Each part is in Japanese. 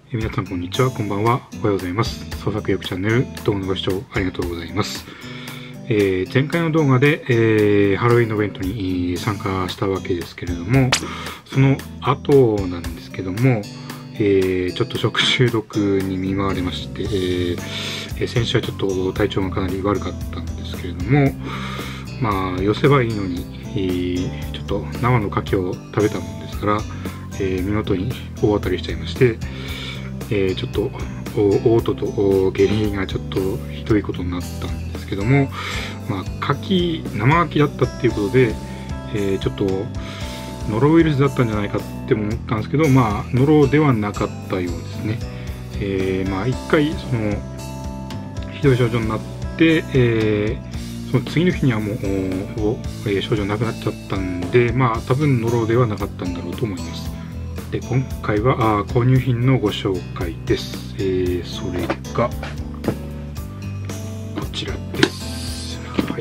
皆さんこんにちは、こんばんは、おはようございます。創作意欲チャンネル動画のご視聴ありがとうございます。前回の動画で、ハロウィンのイベントに参加したわけですけれども、その後なんですけども、ちょっと食中毒に見舞われまして、先週はちょっと体調がかなり悪かったんですけれども、まあ寄せばいいのに、ちょっと生の牡蠣を食べたもんですから、見事に大当たりしちゃいまして、ちょっと嘔吐と下痢がちょっとひどいことになったんですけども、まあ生牡蠣だったっていうことで、ちょっとノロウイルスだったんじゃないかって思ったんですけど、まあノロではなかったようですね。まあ一回そのひどい症状になって、その次の日にはもうほぼ症状なくなっちゃったんで、まあ多分ノロではなかったんだろうと思います。で、今回は購入品のご紹介です。それがこちらです。はい。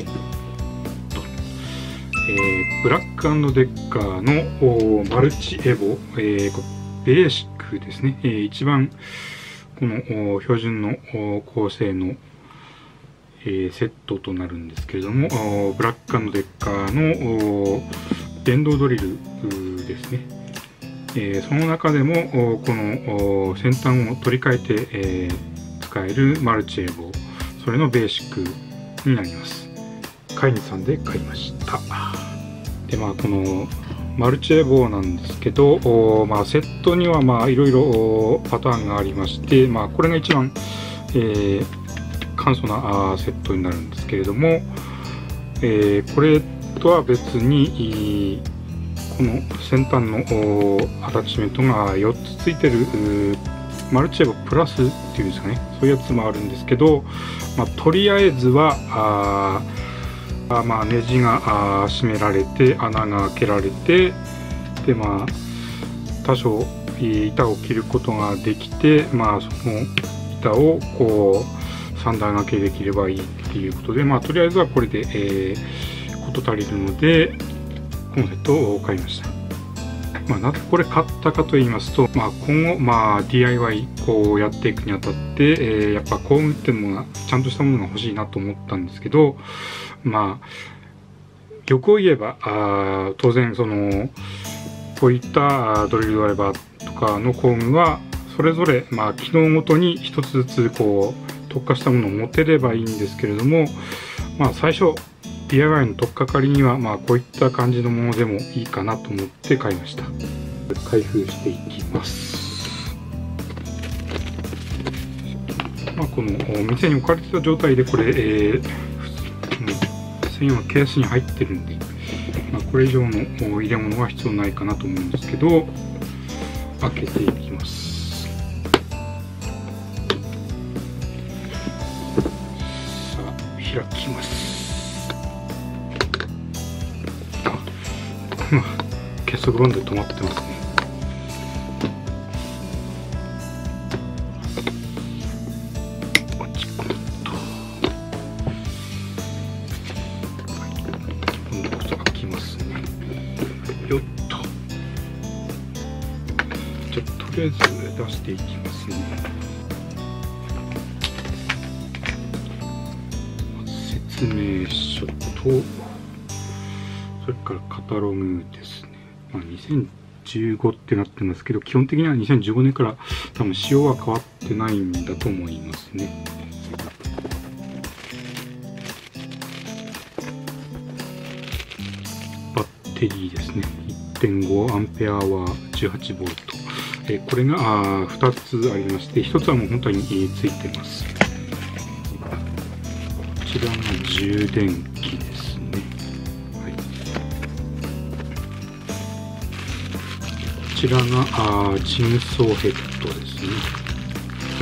ブラック&デッカーのマルチエボ、ベーシックですね。一番この標準の構成のセットとなるんですけれども、ブラック&デッカーの電動ドリルですね。その中でもこの先端を取り替えて使えるマルチエボ、それのベーシックになります。カイニさんで買いました。で、まあこのマルチエボなんですけど、まあセットにはまあいろいろパターンがありまして、まあこれが一番、簡素なセットになるんですけれども、これとは別にこの先端のアタッチメントが4つついてるマルチエボプラスっていうんですかね、そういうやつもあるんですけど、まあ、とりあえずはまあ、ネジが締められて穴が開けられて、でまあ多少板を切ることができて、まあその板をこう3段掛けできればいいっていうことで、まあとりあえずはこれで、事足りるのでこのセットを買いました。まあ、なぜこれ買ったかと言いますと、まあ、今後、まあ、DIY こうやっていくにあたって、やっぱ工具っていうのがちゃんとしたものが欲しいなと思ったんですけど、まあ欲を言えば当然そのこういったドリルドライバーとかの工具はそれぞれ、まあ、機能ごとに一つずつこう特化したものを持てればいいんですけれども、まあ、最初DIY の取っかかりには、まあ、こういった感じのものでもいいかなと思って買いました。開封していきます。まあ、この店に置かれてた状態でこれ、専用のケースに入ってるんで、まあ、これ以上の入れ物は必要ないかなと思うんですけど、開けていきます。さあ、開きます。結束バンドで止まってますね。今度こそ開きますね。よっと。じゃあとりあえず出していきますね。説明書とそれからカタログですね。まあ、2015ってなってますけど、基本的には2015年から多分仕様は変わってないんだと思いますね。バッテリーですね。1.5 アンペアは18ボルト。これが2つありまして、1つはもう本体についてます。こちらが充電器ですね。こちらがジグソーヘッドですね。はい。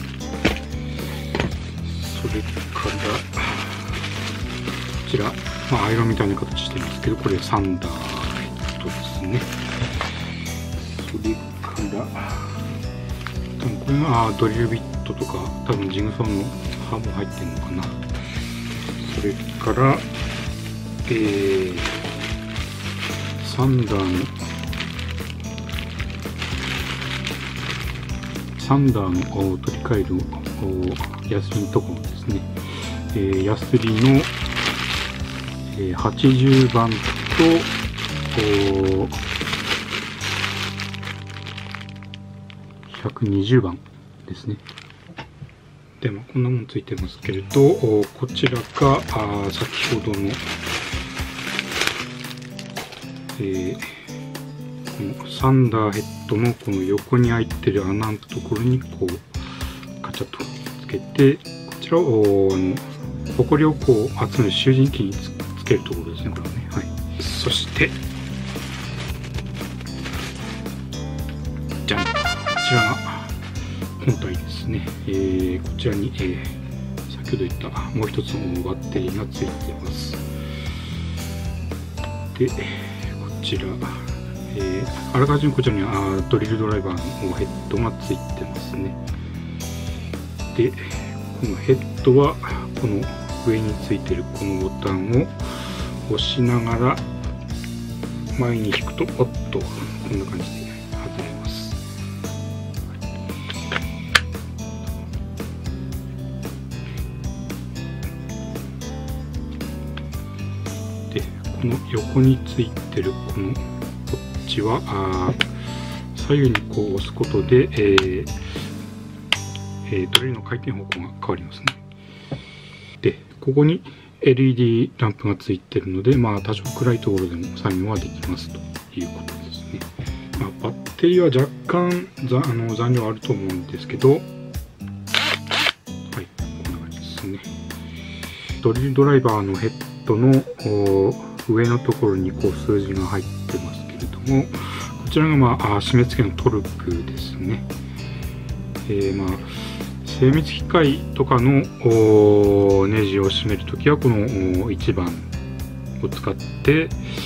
それからこちら、まあ、アイロンみたいな形してますけど、これサンダーヘッドですね。それから多分これがドリルビットとか、多分ジグソーの刃も入ってるのかな。それからサンダーのサンダーの取り替えるヤスリのところですね、ヤスリの80番と120番ですね。で、こんなもんついてますけれど、こちらが先ほどの、このサンダーヘッドのこの横に開いてる穴のところにこうカチャッとつけて、こちらをホコリをこう集める集塵器につけるところですね、これはね。はい。そしてじゃん、こちらが本体ですね。こちらに、先ほど言ったもう一つのバッテリーがついてます。で、こちら、あらかじめこちらにはドリルドライバーのヘッドがついてますね。で、このヘッドはこの上についているこのボタンを押しながら前に引くと、おっと、こんな感じで外れます。で、この横についてるこのこっちは左右にこう押すことで、ドリルの回転方向が変わりますね。で、ここに LED ランプがついてるので、多少暗いところでも作業はできますということですね。バッテリーは若干残量あると思うんですけど、はい、こんな感じですね。ドリルドライバーのヘッドの上のところにこう数字が入ってますけれども、こちらが締め付けのトルクですね。精密機械とかのネジを締めるときはこの1番を使って、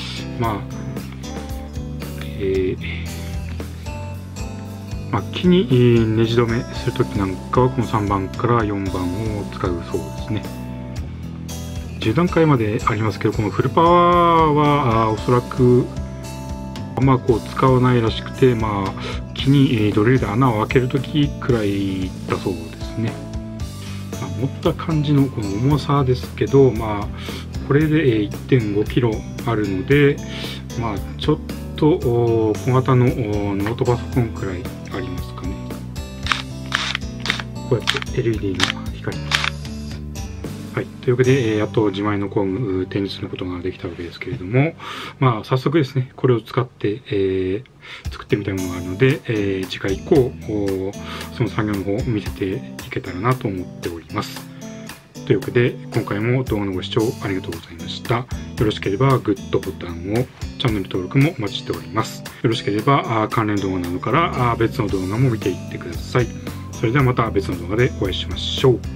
木にネジ止めするときなんかはこの3番から4番を使うそうですね。10段階までありますけど、このフルパワーはおそらくこう使わないらしくて、木にドリルで穴を開けるときくらいだそうですね。持った感じのこの重さですけど、これで 1.5 キロあるので、ちょっと小型のノートパソコンくらいありますかね。こうやって LED が光ります。はい、というわけで、あと自前の工具手にすることができたわけですけれども、早速ですね、これを使って、作ってみたいものがあるので、次回以降その作業の方を見せていけたらなと思っております。というわけで、今回も動画のご視聴ありがとうございました。よろしければグッドボタンを、チャンネル登録もお待ちしております。よろしければ関連動画などから別の動画も見ていってください。それではまた別の動画でお会いしましょう。